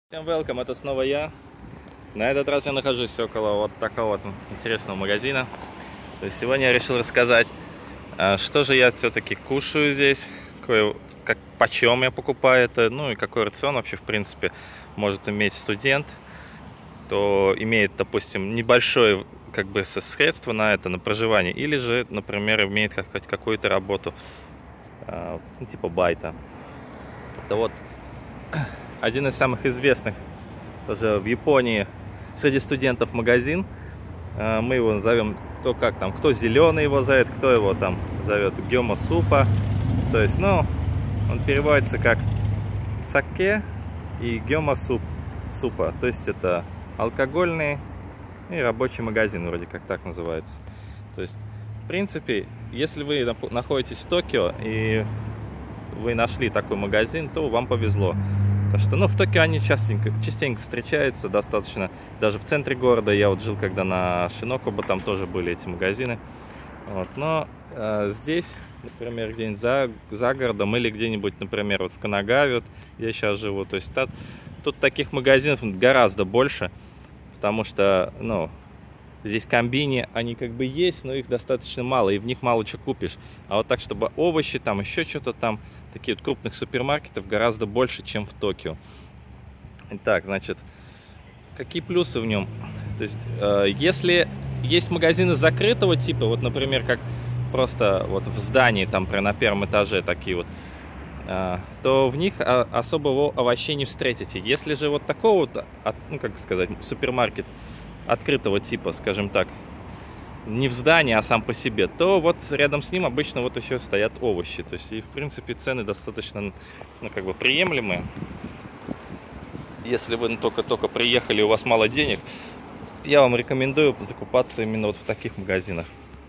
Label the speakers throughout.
Speaker 1: Всем welcome, это снова я. На этот раз я нахожусь около вот такого вот интересного магазина. То есть сегодня я решил рассказать, что же я все-таки кушаю здесь, почем я покупаю это, ну и какой рацион вообще в принципе может иметь студент, кто имеет, допустим, небольшое средство на это, на проживание, или же, например, имеет какую-то работу, типа байта. Это вот один из самых известных тоже в Японии среди студентов магазин. Мы его назовем, кто зеленый его зовет, кто его там зовет гёма супа. То есть, он переводится как саке и гёма супа. То есть это алкогольный и рабочий магазин, вроде как так называется. То есть, в принципе, если вы находитесь в Токио и вы нашли такой магазин, то вам повезло. Потому что, в Токио они частенько встречаются, достаточно. Даже в центре города, я вот жил когда на Шинокоба, там тоже были эти магазины. Вот. Но здесь, например, где-нибудь за городом или где-нибудь, например, вот в Канагаве, вот, где я сейчас живу, то есть тут таких магазинов гораздо больше, потому что, здесь комбини, они есть, но их достаточно мало, и в них мало чего купишь. А вот так, чтобы овощи, там еще что-то там, такие вот крупных супермаркетов гораздо больше, чем в Токио. Итак, значит, какие плюсы в нем? То есть, если есть магазины закрытого типа, вот, например, как просто вот в здании, там, на первом этаже такие вот, то в них особого овощей не встретите. Если же вот такого вот, супермаркет открытого типа, скажем так, не в здании, а сам по себе, то вот рядом с ним обычно вот еще стоят овощи. То есть, и в принципе цены достаточно, приемлемые. Если вы только приехали, у вас мало денег, я вам рекомендую закупаться именно вот в таких магазинах.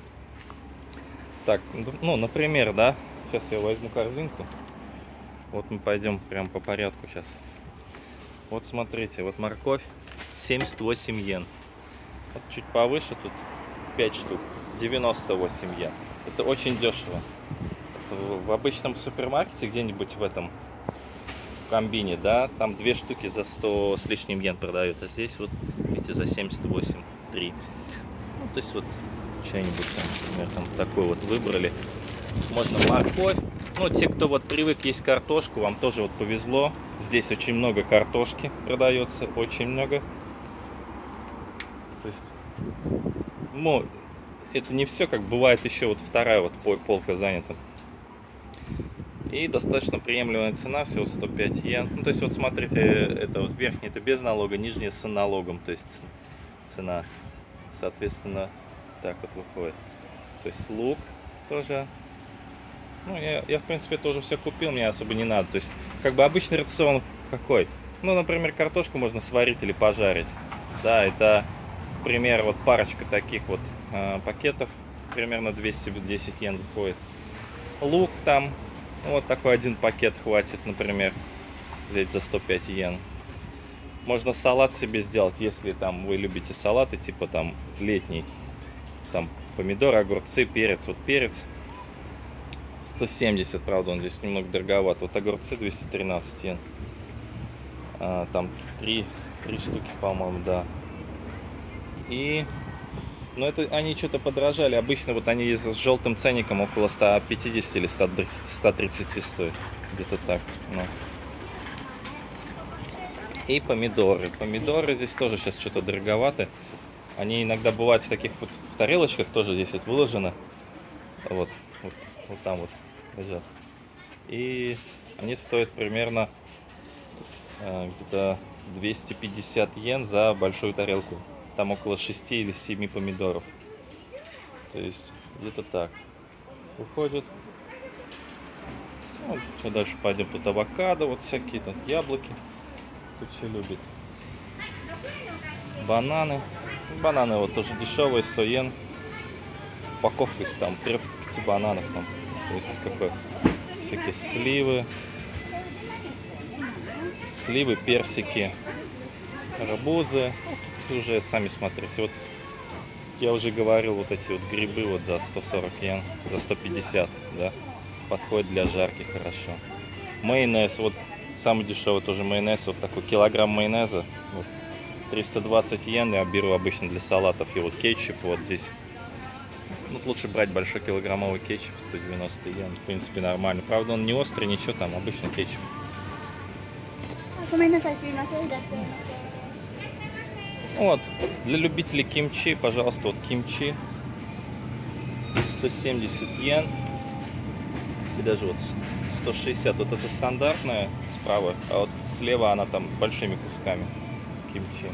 Speaker 1: Так, например, да, сейчас я возьму корзинку. Вот мы пойдем прям по порядку сейчас. Вот смотрите, вот морковь 78 йен. Вот чуть повыше тут 5 штук, 98 йен. Это очень дешево. В обычном супермаркете, где-нибудь в этом комбине, да, там 2 штуки за 100 с лишним йен продают, а здесь вот, видите, за 78,3. То есть вот что-нибудь там, например, там такой вот выбрали. Можно морковь. Те, кто вот привык есть картошку, вам тоже вот повезло. Здесь очень много картошки продается, очень много. То есть, это не все, как бывает еще вот вторая вот полка занята. И достаточно приемлемая цена, всего 105 йен. То есть, вот смотрите, это вот верхняя, это без налога, нижняя с налогом. То есть, цена, соответственно, так вот выходит. То есть, лук тоже. Я в принципе тоже все купил, мне особо не надо. То есть, обычный рацион какой? Например, картошку можно сварить или пожарить. Да, это, например, вот парочка таких вот пакетов, примерно 210 йен выходит. Лук там, вот такой один пакет хватит, например, взять за 105 йен. Можно салат себе сделать, если там вы любите салаты, типа там летний. Там помидоры, огурцы, перец. Вот перец 170, правда, он здесь немного дороговат. Вот огурцы 213 йен. Там 3 штуки, по-моему, да. И, это они что-то подорожали. Обычно вот они с желтым ценником около 150 или 130 стоят. Где-то так. И помидоры. Помидоры здесь тоже сейчас что-то дороговаты. Они иногда бывают в таких вот тарелочках, тоже здесь вот выложено. Вот там вот лежат. И они стоят примерно где-то 250 йен за большую тарелку. Там около 6 или 7 помидоров. То есть где-то так выходит. Что дальше пойдем? Тут авокадо, вот всякие тут яблоки. Тут все любит. Бананы. Бананы вот тоже дешевые, 100 йен. Упаковка из там 3-5 бананов там. То есть всякие сливы, персики, арбузы. Уже сами смотрите. Вот я уже говорил, вот эти вот грибы вот за 140 йен, за 150, да, подходит для жарки хорошо. Майонез вот самый дешевый тоже майонез, вот такой килограмм майонеза, вот, 320 йен, я беру обычно для салатов, и вот кетчуп вот здесь. Ну, лучше брать большой килограммовый кетчуп, 190 йен, в принципе нормально. Правда, он не острый, ничего, там обычный кетчуп. Вот, для любителей кимчи, пожалуйста, вот кимчи, 170 йен, и даже вот 160, вот это стандартная справа, а вот слева она там большими кусками кимчи.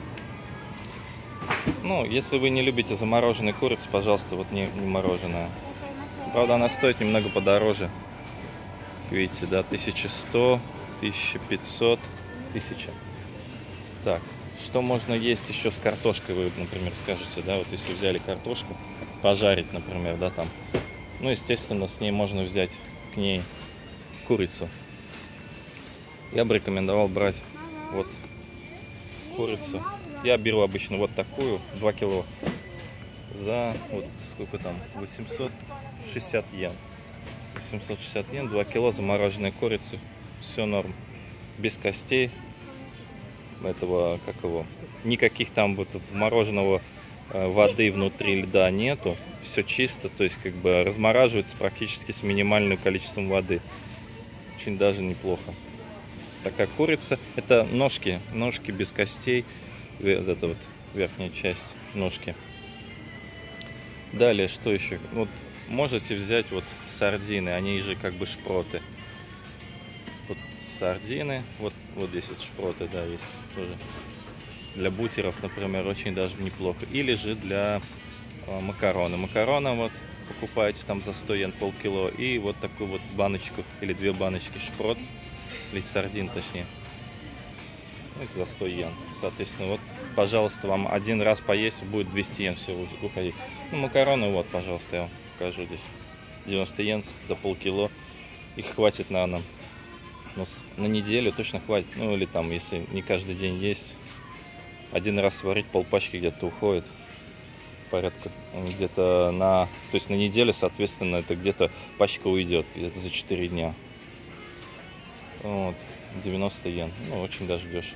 Speaker 1: Ну, если вы не любите замороженную курицу, пожалуйста, вот не мороженая. Правда, она стоит немного подороже. Видите, да, 1100, 1500, 1000. Так, что можно есть еще с картошкой, вы, например, скажете, да, вот если взяли картошку, пожарить, например, да, там. Ну, естественно, с ней можно взять к ней курицу. Я бы рекомендовал брать вот курицу. Я беру обычно вот такую, 2 кило, за, вот сколько там, 860 йен. 860 йен, 2 кило замороженной курицы. Все норм. Без костей. Этого, как его, никаких там вот вмороженного воды внутри льда нету. Все чисто, то есть как бы размораживается практически с минимальным количеством воды. Очень даже неплохо. Такая курица, это ножки без костей. Вот это вот верхняя часть ножки. Далее, что еще? Вот можете взять вот сардины, они же как бы шпроты. Вот сардины, вот здесь вот шпроты, да, есть тоже. Для бутеров, например, очень даже неплохо. Или же для макароны. Макароны вот покупаете там за 100 йен полкило. И вот такую вот баночку или 2 баночки шпрот, или сардин точнее. Это за 100 йен. Соответственно, вот, пожалуйста, вам один раз поесть, будет 200 йен, все, уходить. Ну, макароны, вот, пожалуйста, я вам покажу здесь. 90 йен за полкило. Их хватит, наверное, ну, на неделю точно хватит. Ну, или там, если не каждый день есть, один раз сварить, полпачки где-то уходит. Порядка где-то на... То есть на неделю, соответственно, это где-то пачка уйдет, где-то за 4 дня. Вот. 90 йен. Ну, очень даже дешево.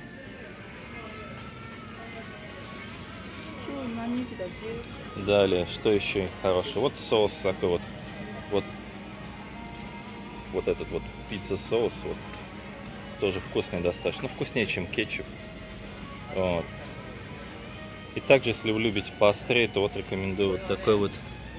Speaker 1: Далее, что еще хорошего? Вот соус такой вот. Вот этот вот пицца-соус. Вот. Тоже вкусный достаточно. Ну, вкуснее, чем кетчуп. Вот. И также, если вы любите поострее, то вот рекомендую вот такой вот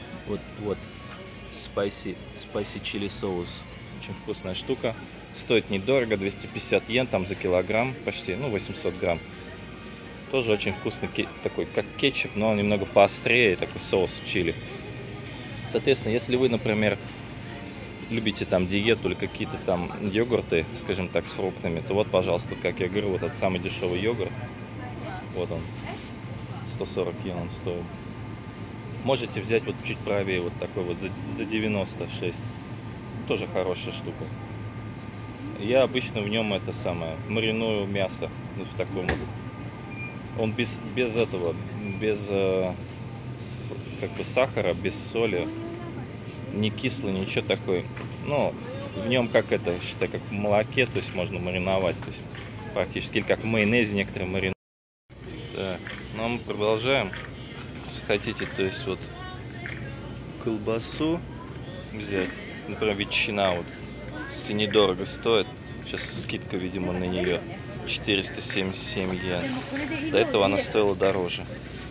Speaker 1: spicy chili соус. Очень вкусная штука. Стоит недорого, 250 йен там за килограмм почти, ну 800 грамм. Тоже очень вкусный, такой как кетчуп, но он немного поострее, такой соус чили. Соответственно, если вы, например, любите там диету или какие-то там йогурты, скажем так, с фруктами, то вот, пожалуйста, как я говорю, вот этот самый дешевый йогурт. Вот он, 140 йен он стоит. Можете взять вот чуть правее, вот такой вот за 96. Тоже хорошая штука. Я обычно в нем это самое, мариную мясо, вот в таком вот. Он без этого, без как бы сахара, без соли, не кислый, ничего такой. Но в нем как это, считай, как в молоке, то есть можно мариновать, то есть практически, или как в майонезе некоторые маринуют. Так, ну а мы продолжаем. Если хотите, то есть вот колбасу взять, например, ветчина вот, если недорого стоит, сейчас скидка, видимо, на нее 477 йен. До этого она стоила дороже.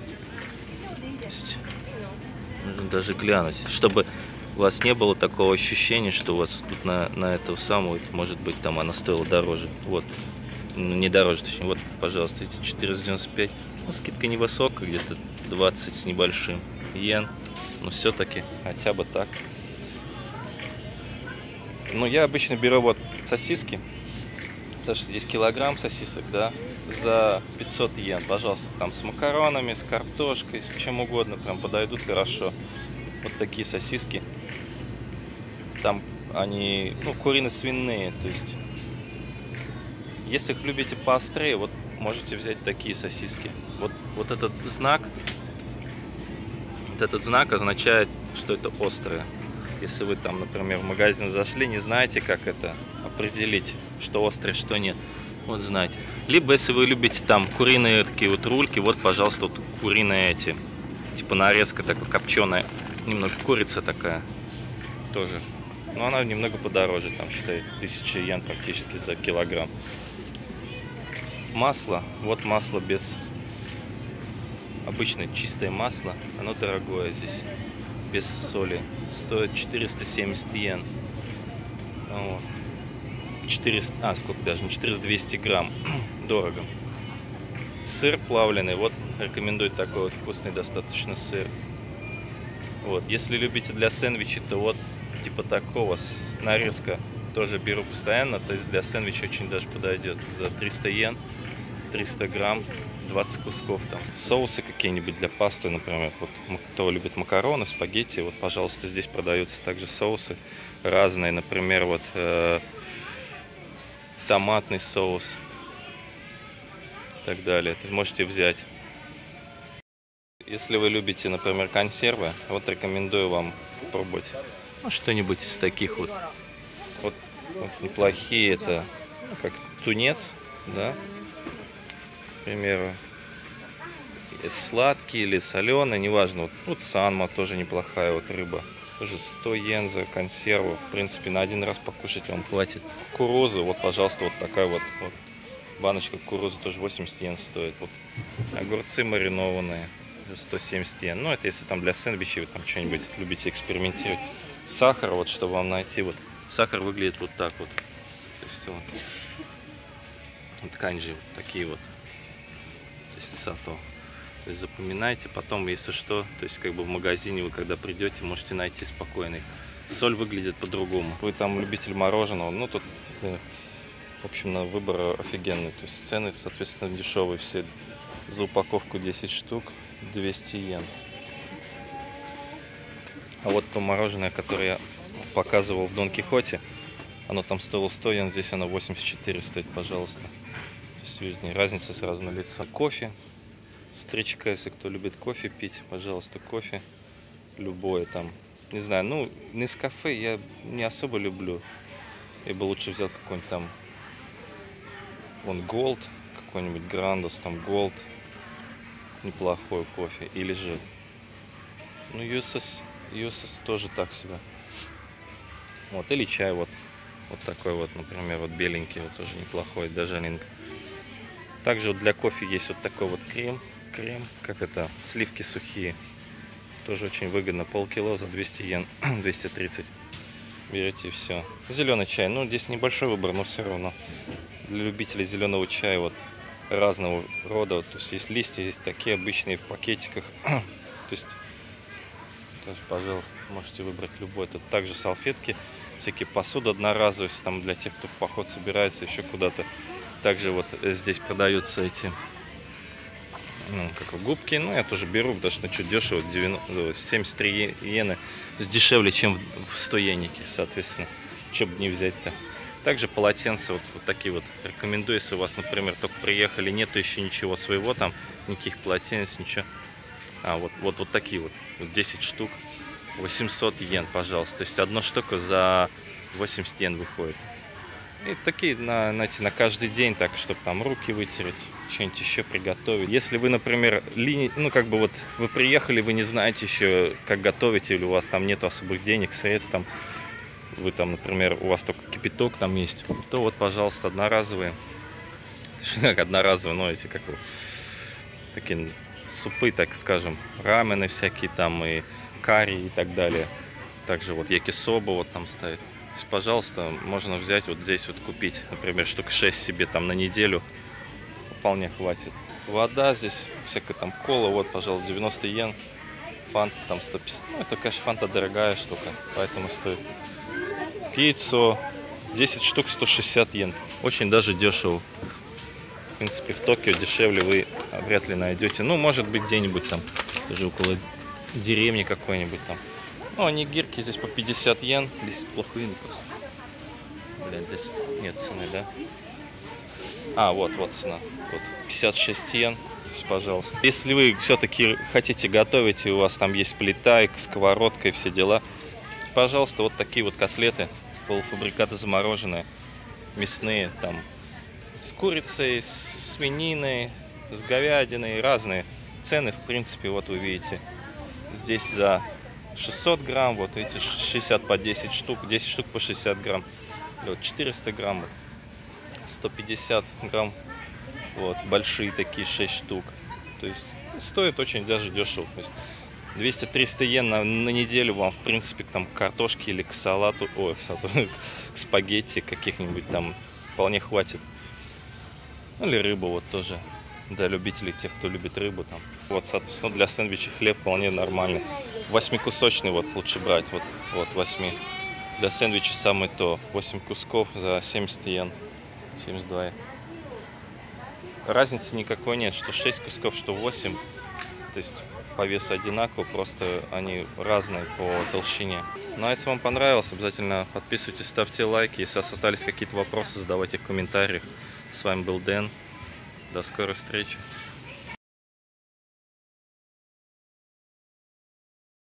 Speaker 1: Нужно даже глянуть, чтобы у вас не было такого ощущения, что у вас тут на этого самого, может быть, там она стоила дороже. Вот, не дороже, точнее. Вот, пожалуйста, эти 495. Ну, скидка невысокая, где-то 20 с небольшим йен. Но все-таки хотя бы так. Ну, я обычно беру вот сосиски, потому что здесь килограмм сосисок, да, за 500 йен. Пожалуйста, там с макаронами, с картошкой, с чем угодно, прям подойдут хорошо. Вот такие сосиски. Там они, ну, курино-свиные, то есть, если их любите поострее, вот можете взять такие сосиски. Вот этот знак означает, что это острое. Если вы там, например, в магазин зашли, не знаете, как это определить, что острое, что нет. Вот знаете. Либо, если вы любите там куриные такие вот рульки, вот, пожалуйста, вот куриные эти. Типа нарезка такая копченая. Немного курица такая. Тоже. Но она немного подороже, там, считай, 1000 йен практически за килограмм. Масло. Вот масло без... Обычное чистое масло. Оно дорогое здесь. Без соли. Стоит 470 йен. Вот. 400, сколько даже, не 400, 200 грамм. Дорого. Сыр плавленый, вот рекомендую такой вот вкусный достаточно сыр. Вот, если любите для сэндвичей, то вот типа такого нарезка тоже беру постоянно, то есть для сэндвича очень даже подойдет. За 300 йен, 300 грамм, 20 кусков там. Соусы какие-нибудь для пасты, например, вот кто любит макароны, спагетти, вот, пожалуйста, здесь продаются также соусы разные, например, вот томатный соус и так далее. Это можете взять. Если вы любите, например, консервы, вот рекомендую вам попробовать что-нибудь из таких вот. Вот неплохие, это как тунец, да, к примеру. Сладкий или соленый, неважно. Вот санма тоже неплохая вот рыба. Тоже 100 йен за консерву. В принципе, на один раз покушать вам хватит. Кукуруза, вот, пожалуйста, вот такая вот баночка кукурузы тоже 80 йен стоит. Вот. Огурцы маринованные, 170 йен. Ну, это если там для сэндвичей вы там что-нибудь любите экспериментировать. Сахар, вот, чтобы вам найти, вот. Сахар выглядит вот так вот. То есть вот канджи, вот такие вот. То есть сато. То есть запоминайте, потом, если что, то есть как бы в магазине вы когда придете, можете найти спокойный. Соль выглядит по-другому. Вы там любитель мороженого, ну тут, в общем, на выбор офигенный. То есть цены, соответственно, дешевые все. За упаковку 10 штук 200 йен. А вот то мороженое, которое я показывал в Дон Кихоте, оно там стоило 100 йен, здесь оно 84 стоит, пожалуйста. То есть, видите, разница сразу на лицо. Кофе. Стричка, если кто любит кофе пить, пожалуйста, кофе. Любое там. Не знаю, ну, Нескафе я не особо люблю. Я бы лучше взял какой-нибудь там вон Gold, какой-нибудь Грандос, там Gold. Неплохой кофе. Или же, ну, USS тоже так себе. Вот, или чай вот такой вот, например, вот беленький, вот тоже неплохой, даже линк. Также вот для кофе есть вот такой вот крем, как это, сливки сухие. Тоже очень выгодно, полкило за 200 йен, 230. Берете и все. Зеленый чай, ну здесь небольшой выбор, но все равно. Для любителей зеленого чая вот разного рода, вот, то есть есть листья, есть такие обычные в пакетиках. То есть тоже, пожалуйста, можете выбрать любой. Тут также салфетки, всякие посуды одноразовые, там для тех, кто в поход собирается еще куда-то. Также вот здесь продаются эти губки. Ну, я тоже беру, потому что чуть дешево, 73 йены. Дешевле, чем в 100 йеннике, соответственно. Что бы не взять-то. Также полотенца вот такие вот. Рекомендую, если у вас, например, только приехали, нету еще ничего своего, там никаких полотенец, ничего. Вот такие вот. 10 штук. 800 йен, пожалуйста. То есть одна штука за 80 йен выходит. И такие на каждый день, так, чтобы там руки вытереть, что-нибудь еще приготовить. Если вы, например, вы приехали, вы не знаете еще, как готовить, или у вас там нету особых денег, средств, там, вы там, например, у вас только кипяток там есть, то вот, пожалуйста, одноразовые, но эти, такие супы, так скажем, рамены всякие там, и карри и так далее. Также вот якисоба вот там стоит. Пожалуйста, можно взять вот здесь вот купить, например, штук 6 себе там на неделю, вполне хватит. Вода здесь, всякая там кола, вот, пожалуйста, 90 йен, фанта там 150, ну, это, конечно, фанта дорогая штука, поэтому стоит. Пиццу, 10 штук 160 йен, очень даже дешево. В принципе, в Токио дешевле вы вряд ли найдете, ну, может быть, где-нибудь там, даже около деревни какой-нибудь там. Ну, они гирки здесь по 50 йен. Здесь плохие просто. Блин, здесь нет цены, да? Вот цена. Вот 56 йен. Здесь, пожалуйста. Если вы все-таки хотите готовить, и у вас там есть плита, и сковородка, и все дела, пожалуйста, вот такие вот котлеты, полуфабрикаты замороженные, мясные, там, с курицей, с свининой, с говядиной, разные. Цены, в принципе, вот вы видите. Здесь за 600 грамм, вот эти 60 по 10 штук, 10 штук по 60 грамм. Вот 400 грамм, 150 грамм, вот, большие такие 6 штук. То есть стоит очень даже дешево. То есть 200-300 йен на неделю вам, в принципе, там, к картошке или к салату, ой, к спагетти каких-нибудь там вполне хватит. Или рыбу вот тоже, для любителей, тех, кто любит рыбу там. Вот, соответственно, для сэндвича хлеб вполне нормальный. 8-кусочный вот лучше брать, вот 8. Для сэндвича самое то, 8 кусков за 70 йен, 72 йен. Разницы никакой нет, что 6 кусков, что 8. То есть по весу одинаково, просто они разные по толщине. Ну а если вам понравилось, обязательно подписывайтесь, ставьте лайки. Если у вас остались какие-то вопросы, задавайте в комментариях. С вами был Дэн. До скорой встречи.